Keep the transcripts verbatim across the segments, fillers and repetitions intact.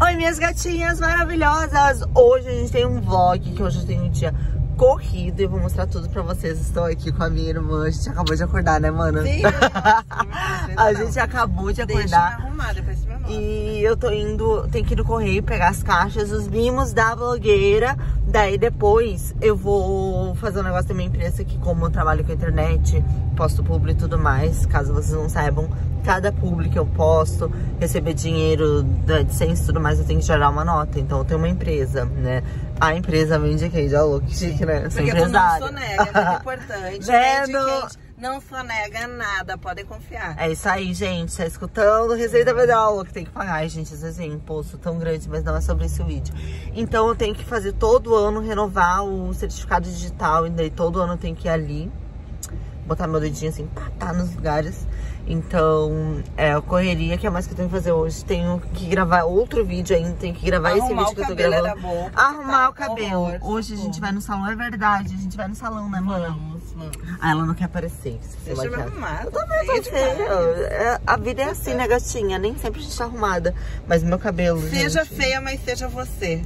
Oi, minhas gatinhas maravilhosas! Hoje a gente tem um vlog, que hoje tem um dia corrido e eu vou mostrar tudo pra vocês. Estou aqui com a minha irmã, a gente acabou de acordar, né, mana? Sim, a gente acabou de acordar. Deixa eu arrumar, depois você me mostra. E eu tô indo, tem que ir no correio pegar as caixas, os mimos da blogueira. Daí depois eu vou fazer um negócio da minha empresa, que como eu trabalho com a internet, posto publi e tudo mais, caso vocês não saibam, cada publi que eu posto, receber dinheiro da AdSense e tudo mais, eu tenho que gerar uma nota. Então eu tenho uma empresa, né? A empresa vende queijo, ó, que chique, né? Sou Porque tu não sonega, é muito importante. É, Vende não... queijo, não sonega nada, podem confiar. É isso aí, gente. Tá escutando? Receita Federal, que tem que pagar. Ai, gente, às vezes é imposto tão grande, mas não é sobre esse vídeo. Então eu tenho que fazer todo ano, renovar o certificado digital. E daí todo ano eu tenho que ir ali, botar meu dedinho assim, pá, tá nos lugares. Então, é a correria, que é mais que eu tenho que fazer hoje. Tenho que gravar outro vídeo ainda, tenho que gravar Arrumar esse vídeo que eu tô gravando. Era bom, Arrumar tá, o cabelo. horror, Hoje a gente vai no salão, é verdade. A gente vai no salão, né, mano? Vamos, vamos. Ah, ela não quer aparecer. Deixa eu me arrumar. Eu também tô feia. A vida é assim, né, gatinha? Nem sempre a gente tá arrumada. Mas meu cabelo, Seja gente... feia, mas seja você.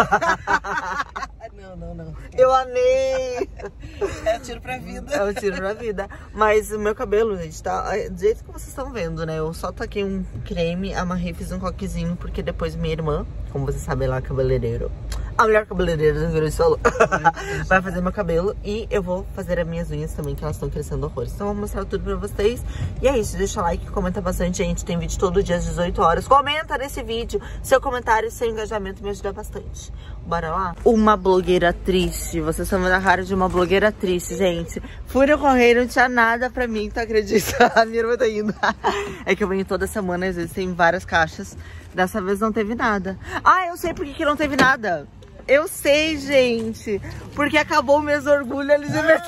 Não, não, não. Eu amei! É o tiro pra vida. É o tiro pra vida. Mas o meu cabelo, gente, tá do jeito que vocês estão vendo, né? Eu só taquei um creme, amarrei, fiz um coquezinho, porque depois minha irmã, como vocês sabem lá, cabeleireiro, a melhor cabeleireira do Rio Grande do Sul, vai fazer meu cabelo. E eu vou fazer as minhas unhas também, que elas estão crescendo horrores. Então eu vou mostrar tudo pra vocês. E é isso, deixa like, comenta bastante, gente. Tem vídeo todo dia às dezoito horas. Comenta nesse vídeo. Seu comentário, seu engajamento me ajuda bastante. Bora lá? Uma blogueira triste. Vocês estão vendo a cara de uma blogueira triste, gente. Fui no correio, não tinha nada pra mim, tu acredita? A minha irmã tá indo. É que eu venho toda semana, às vezes tem várias caixas. Dessa vez não teve nada. Ah, eu sei por que que não teve nada. Eu sei, gente. Porque acabou o mês do orgulho L G B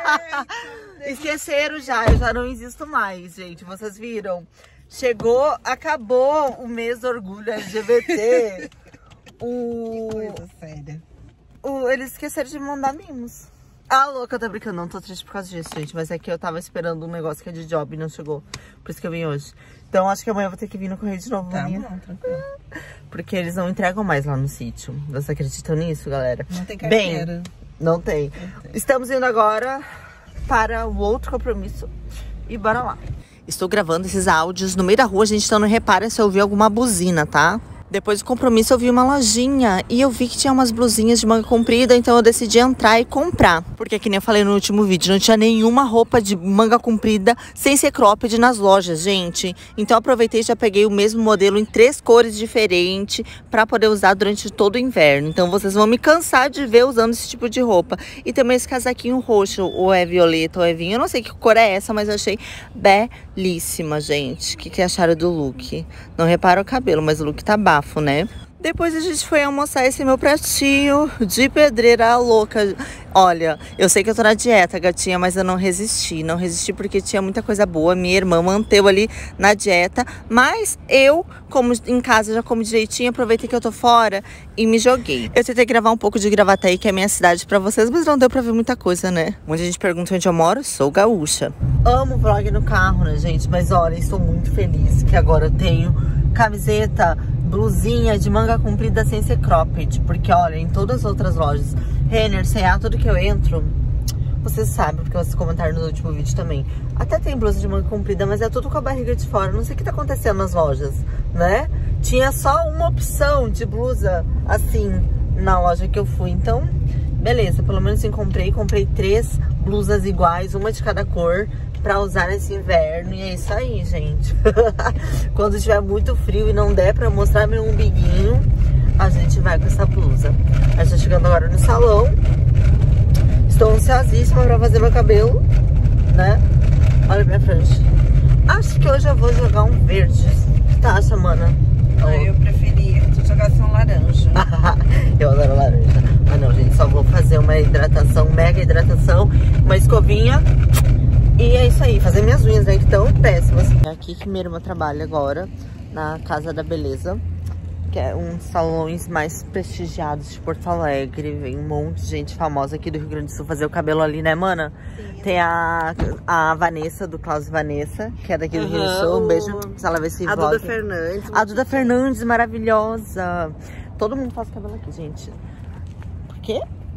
T. Esqueceram já, eu já não existo mais, gente. Vocês viram? Chegou, acabou o mês do orgulho L G B T. O... Que coisa séria. O... Eles esqueceram de mandar mimos. Ah, louca, eu tô brincando, não tô triste por causa disso, gente. Mas é que eu tava esperando um negócio que é de job e não chegou. Por isso que eu vim hoje. Então acho que amanhã eu vou ter que vir no correio de novo. Tá amanhã. bom, tranquilo. Porque eles não entregam mais lá no sítio. Vocês acreditam nisso, galera? Não tem carteira. Bem, não tem. não tem. Estamos indo agora para o outro compromisso. E bora lá. Estou gravando esses áudios no meio da rua, a gente, então não repara se eu ouvir alguma buzina, tá? Depois do compromisso eu vi uma lojinha e eu vi que tinha umas blusinhas de manga comprida, então eu decidi entrar e comprar. Porque, que nem eu falei no último vídeo, não tinha nenhuma roupa de manga comprida sem ser cropped nas lojas, gente. Então eu aproveitei e já peguei o mesmo modelo em três cores diferentes pra poder usar durante todo o inverno. Então vocês vão me cansar de ver usando esse tipo de roupa. E também esse casaquinho roxo, ou é violeta ou é vinho. Eu não sei que cor é essa, mas eu achei belíssima, gente. O que, que acharam do look? Não repara o cabelo, mas o look tá bafo, né? Depois a gente foi almoçar esse meu pratinho de pedreira louca. Olha, eu sei que eu tô na dieta, gatinha, mas eu não resisti. Não resisti porque tinha muita coisa boa. Minha irmã manteve ali na dieta. Mas eu, como em casa, já como direitinho. Aproveitei que eu tô fora e me joguei. Eu tentei gravar um pouco de Gravataí, que é a minha cidade, pra vocês. Mas não deu pra ver muita coisa, né? Muita gente pergunta onde eu moro. Sou gaúcha. Amo vlog no carro, né, gente? Mas olha, estou muito feliz que agora eu tenho camiseta, blusinha de manga comprida sem ser cropped. Porque, olha, em todas as outras lojas, Renner, C A, tudo que eu entro, vocês sabem, porque vocês comentaram no último vídeo também, até tem blusa de manga comprida, mas é tudo com a barriga de fora. Não sei o que tá acontecendo nas lojas, né? Tinha só uma opção de blusa assim na loja que eu fui. Então, beleza, pelo menos eu comprei, comprei três blusas iguais, uma de cada cor, pra usar nesse inverno. E é isso aí, gente. Quando tiver muito frio e não der pra mostrar meu umbiguinho, a gente vai com essa blusa. A gente tá chegando agora no salão. Estou ansiosíssima pra fazer meu cabelo, né? Olha a minha frente. Acho que hoje eu vou jogar um verde. O que tá acha, mana? Ah, eu preferia que tu jogasse um laranja. Eu adoro laranja. Mas não, gente, só vou fazer uma hidratação, mega hidratação, uma escovinha. E é isso aí, fazer minhas unhas, né, que estão péssimas. É aqui que minha irmã trabalha agora, na Casa da Beleza. que é um dos salões mais prestigiados de Porto Alegre. Vem um monte de gente famosa aqui do Rio Grande do Sul fazer o cabelo ali, né, mana? Sim. Tem a, a Vanessa, do Klaus e Vanessa, que é daqui do uhum, Rio Grande do Sul. Um beijo, se ela ver esse A vlog. Duda Fernandes. A Duda Fernandes, maravilhosa. Todo mundo faz cabelo aqui, gente. Por quê?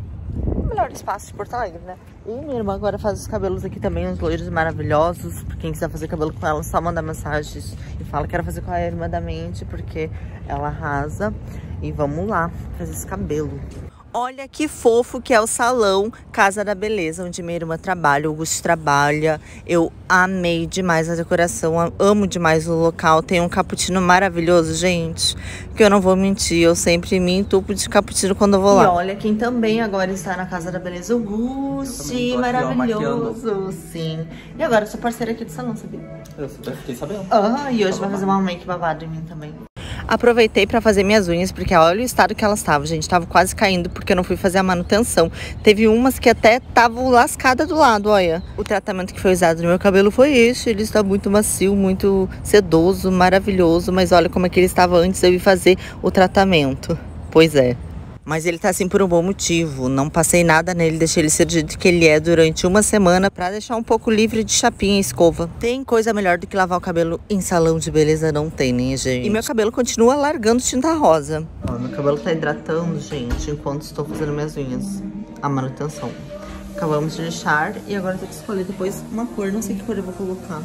O melhor espaço de Porto Alegre, né? E minha irmã agora faz os cabelos aqui também, uns loiros maravilhosos. Pra quem quiser fazer cabelo com ela, só manda mensagens e fala que quero fazer com a irmã da mente, porque ela arrasa. E vamos lá fazer esse cabelo. Olha que fofo que é o salão Casa da Beleza, onde minha irmã trabalha, o Augusto trabalha. Eu amei demais a decoração, amo demais o local. Tem um cappuccino maravilhoso, gente, que eu não vou mentir, eu sempre me entupo de cappuccino quando eu vou lá. E olha quem também agora está na Casa da Beleza, o Gusti, maravilhoso, aqui, sim. E agora eu sou parceira aqui do salão, sabia? Eu fiquei sabendo. Ah, e hoje vai fazer uma make babado em mim também. Aproveitei pra fazer minhas unhas, porque olha o estado que elas estavam, gente. Tava quase caindo, porque eu não fui fazer a manutenção. Teve umas que até estavam lascadas do lado, olha. O tratamento que foi usado no meu cabelo foi esse. Ele está muito macio, muito sedoso, maravilhoso. Mas olha como é que ele estava antes de eu ir fazer o tratamento. Pois é. Mas ele tá assim por um bom motivo. Não passei nada nele, deixei ele ser do jeito que ele é durante uma semana pra deixar um pouco livre de chapinha e escova. Tem coisa melhor do que lavar o cabelo em salão de beleza? Não tem, né, gente? E meu cabelo continua largando tinta rosa. Ó, meu cabelo tá hidratando, gente, enquanto estou fazendo minhas unhas. A manutenção. Acabamos de lixar e agora tem que escolher depois uma cor. Não sei que cor eu vou colocar.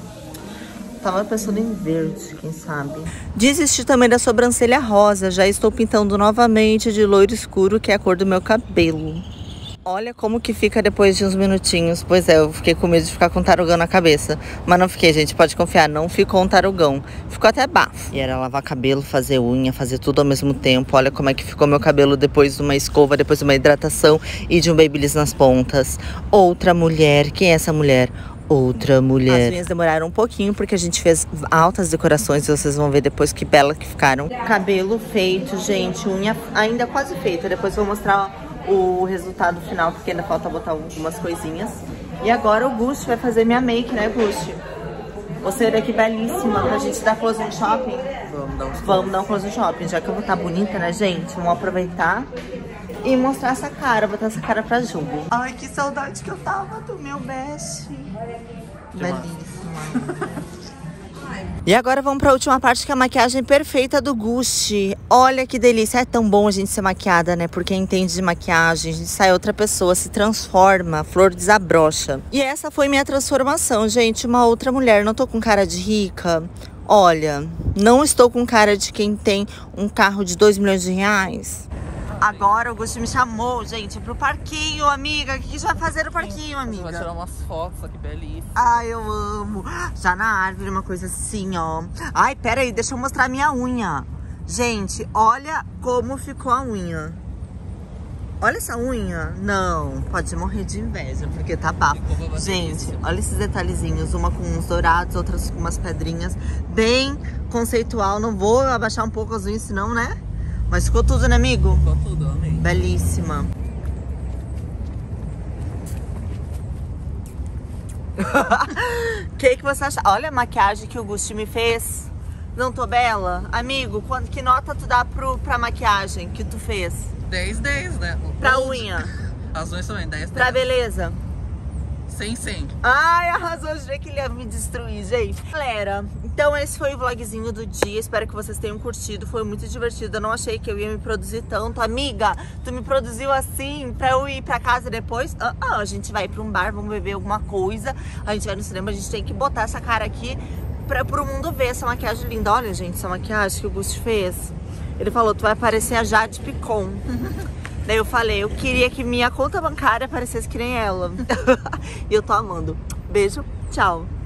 Tava pensando em verde, quem sabe. Desisti também da sobrancelha rosa. Já estou pintando novamente de loiro escuro, que é a cor do meu cabelo. Olha como que fica depois de uns minutinhos. Pois é, eu fiquei com medo de ficar com tarugão na cabeça. Mas não fiquei, gente, pode confiar, não ficou um tarugão. Ficou até bafo. E era lavar cabelo, fazer unha, fazer tudo ao mesmo tempo. Olha como é que ficou meu cabelo depois de uma escova, depois de uma hidratação e de um babyliss nas pontas. Outra mulher, quem é essa mulher? Outra mulher. As unhas demoraram um pouquinho porque a gente fez altas decorações. Vocês vão ver depois que bela que ficaram. Cabelo feito, gente. Unha ainda quase feita. Depois eu vou mostrar o resultado final, porque ainda falta botar algumas coisinhas. E agora o Gusti vai fazer minha make, né, Gusti? Você aqui belíssima pra gente dar close no shopping. Vamos dar, uns Vamos dar um close no shopping. Já que eu vou estar bonita, né, gente? Vamos aproveitar e mostrar essa cara, botar essa cara pra jogo. Ai, que saudade que eu tava do meu best. Belíssima. E agora vamos pra última parte, que é a maquiagem perfeita do Gusti. Olha que delícia, é tão bom a gente ser maquiada, né? Porque entende de maquiagem, a gente sai outra pessoa, se transforma, a flor desabrocha. E essa foi minha transformação, gente, uma outra mulher. Não tô com cara de rica. Olha, não estou com cara de quem tem um carro de dois milhões de reais. Agora o Gusti me chamou, gente, pro parquinho, amiga. O que a gente vai fazer no parquinho, amiga? Vai tirar umas fotos aqui, belíssimas. Ai, eu amo. Já na árvore, uma coisa assim, ó. Ai, pera aí, deixa eu mostrar a minha unha. Gente, olha como ficou a unha. Olha essa unha. Não, pode morrer de inveja, porque tá bafo. Gente, olha esses detalhezinhos. Uma com uns dourados, outras com umas pedrinhas. Bem conceitual. Não vou abaixar um pouco as unhas, senão, né? Mas ficou tudo, né, amigo? Ficou tudo, amei. Belíssima. O que, que você acha? Olha a maquiagem que o Gusti me fez. Não tô bela? Amigo, quanto, que nota tu dá pro, pra maquiagem que tu fez? dez, dez, né? Pra unha? As unhas também, dez, dez. Pra beleza? cem, cem. Ai, arrasou, jurei que ele ia me destruir, gente. Galera, então esse foi o vlogzinho do dia. Espero que vocês tenham curtido. Foi muito divertido. Eu não achei que eu ia me produzir tanto. Amiga, tu me produziu assim pra eu ir pra casa depois? Ah, ah, a gente vai pra um bar, vamos beber alguma coisa. A gente vai no cinema, a gente tem que botar essa cara aqui pra, pro mundo ver essa maquiagem linda. Olha, gente, essa maquiagem que o Gusti fez. Ele falou, tu vai parecer a Jade Picon. Daí eu falei, eu queria que minha conta bancária parecesse que nem ela. E eu tô amando. Beijo, tchau.